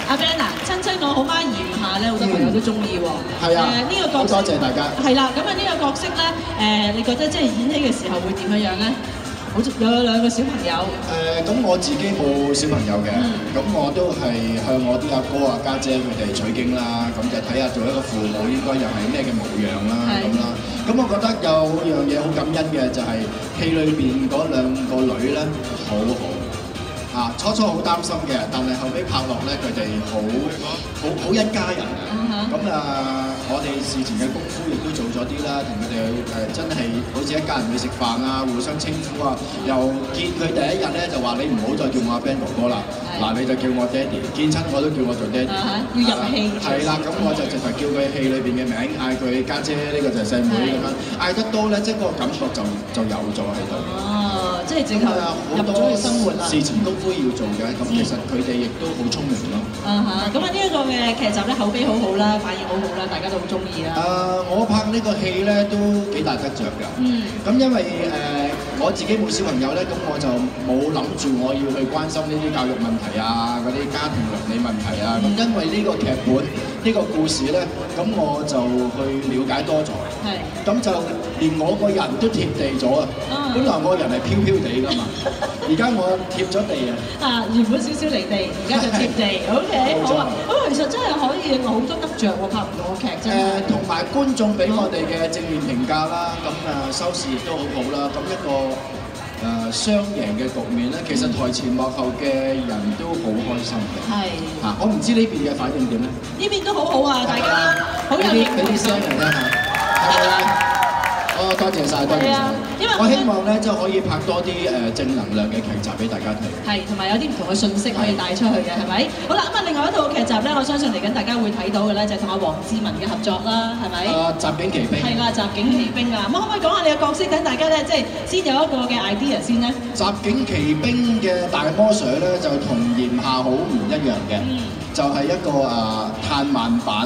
阿 Ben 啊，親親我好嗎？炎夏咧，好多朋友都中意喎。 係啊， 呢個角色多謝大家。 係啦，咁啊呢個角色咧，你覺得即係演戲嘅時候會點樣咧？好似有兩個小朋友。 咁我自己冇小朋友嘅，咁我都係向我啲阿哥啊家姐佢哋取經啦，咁就睇下做一個父母應該又係咩嘅模樣啦咁啦。咁我覺得有樣嘢好感恩嘅就係戲裏邊嗰兩個女咧好好。初初好擔心嘅，但係後尾拍落咧，佢哋好一家人啊！咁我哋事前嘅功夫亦都做咗啲啦，同佢哋真係好似一家人去食飯啊，互相稱呼啊。又見佢第一日咧就話你唔好再叫我阿 Ben 哥哥啦，嗱你就叫我爹哋，見親我都叫我做爹哋。 要入戲。係啦，咁我就直頭叫佢戲裏邊嘅名，嗌佢家姐，呢個就係細妹咁樣，嗌得多咧，即係嗰個感覺就有咗喺度。 哦，即係直頭入咗去生活啦。 事前功夫要做嘅，咁其實佢哋亦都好聰明咯。 咁啊呢一個嘅劇集咧口碑好好啦，反應好好啦，大家都好中意啦。 我拍呢個戲咧都幾大得着㗎。咁因為我自己冇小朋友咧，咁我就冇諗住我要去關心呢啲教育問題啊，嗰啲家庭倫理問題啊。咁因為呢個劇本呢個故事咧，咁我就去了解多咗。咁就連我個人都貼地咗啊！本來我人係飄飄地㗎嘛，而家我貼咗地啊！ 原本少少離地，而家就貼地。OK， 好啊。咁其實真係可以好多得着喎，拍唔到個劇真係。 同埋觀眾俾我哋嘅正面評價啦，咁收視亦都好好啦。咁一個雙贏嘅局面咧，其實台前幕後嘅人都好開心嘅。我唔知呢邊嘅反應點咧？ 呢邊都好好啊，大家好有俾啲聲嚟聽下，係咪啊？多謝晒，多謝晒。我希望咧，即係可以拍多啲正能量嘅劇集俾大家睇。係， 同埋有啲唔同嘅信息可以帶出去嘅，係咪？好啦，咁啊，另外一套劇集咧，我相信嚟緊大家會睇到嘅咧，就係同阿黃智雯嘅合作啦，係咪？ 襲警奇兵。係啦，襲警奇兵啊！咁可唔可以講下你嘅角色，等大家咧，即係先有一個嘅 idea 先咧？ 襲警奇兵嘅大魔 Sir 咧，就同炎夏好唔一樣嘅，就係一個嘆慢版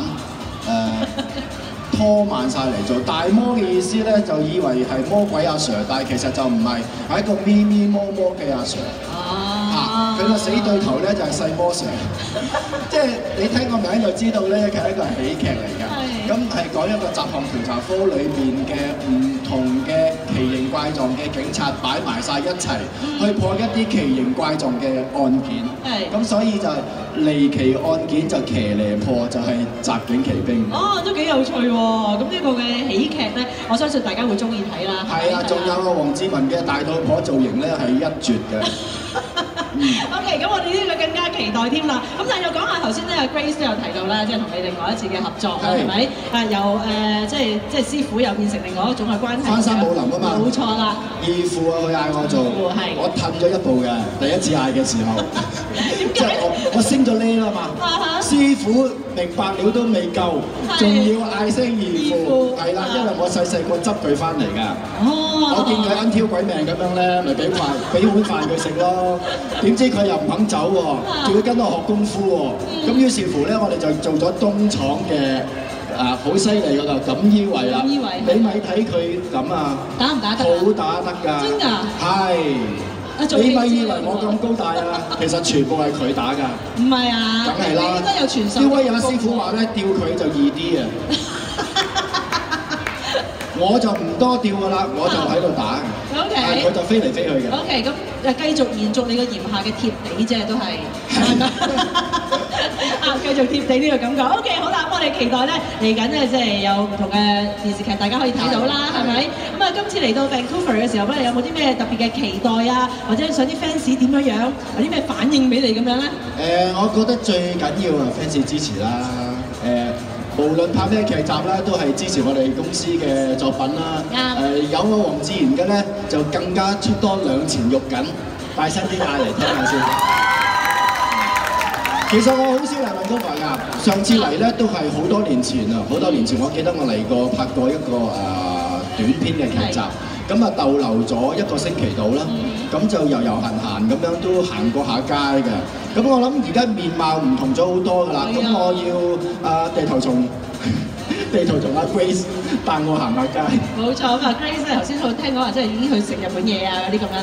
拖慢晒嚟做大魔嘅意思咧，就以為係魔鬼阿 Sir， 但係其實就唔係，係一個咪咪魔魔嘅阿 Sir。佢個死對頭咧就係細魔 Sir， 即係你聽個名就知道咧，佢係一個喜劇嚟㗎。咁係講一個雜項調查科裏邊嘅唔同嘅奇形怪狀嘅警察擺埋晒一齊，去破一啲奇形怪狀嘅案件。咁所以就離奇案件就騎呢破，就係襲警奇兵。 都幾有趣喎！咁呢個嘅喜劇咧，我相信大家會中意睇啦。 係啊，仲有個黃智雯嘅大肚婆造型咧係一絕嘅。 OK， 咁我哋呢個更加期待添啦。咁但係又講下頭先咧，Grace 都有提到啦，即係同你另外一次嘅合作啦，係咪？由即係師傅又變成另外一種嘅關係。 翻山武林啊嘛。冇錯啦。 義父啊，佢嗌我做，我褪咗一步嘅，第一次嗌嘅時候。點解？我升咗呢啦嘛。師傅明白了都未夠，仲要嗌聲義父。係啦，因為我細個執佢翻嚟㗎。我見佢啱挑鬼命咁樣咧，咪俾碗飯佢食咯。點知佢又唔肯走喎，仲要跟我學功夫喎。咁於是乎咧，我哋就做咗東廠嘅好犀利嗰個錦衣衛啦。你咪睇佢咁啊， 打唔打得？ 好打得㗎。真㗎？係。你咪以為我咁高大啊？其實全部係佢打㗎。 唔係啊？ 梗係啦。 應該有傳授。 呢位阿師傅話咧，吊佢就易啲啊。我就唔多吊㗎啦，我就喺度打。我就飛嚟飛去嘅。 OK， 咁繼續延續你個炎夏嘅貼地啫，都係。繼續貼地呢個感覺。OK， 好啦，我哋期待咧嚟緊咧，即係有唔同嘅電視劇，大家可以睇到啦，係咪？咁啊，今次嚟到 Vancouver 嘅時候，你有冇啲咩特別嘅期待啊？或者想啲 fans 點樣樣，有啲咩反應俾你咁樣咧？ 我覺得最緊要啊 fans 支持啦。無論拍咩劇集啦，都係支持我哋公司嘅作品啦。有個黃智雯嘅咧，就更加出多兩錢肉緊，大聲啲嗌嚟聽下先。其實我好少嚟Vancouver㗎，上次嚟咧都係好多年前啊，好多年前我記得我嚟過拍過一個短篇嘅劇集。咁啊逗留咗1個星期度啦，咁就遊行咁樣都行過下街嘅。咁我諗而家面貌唔同咗好多㗎啦。咁我要地頭蟲阿 Grace 帶我行下街。 冇錯，咁啊 Grace 頭先我聽講話，即係已經去食日本嘢啊嗰啲咁樣。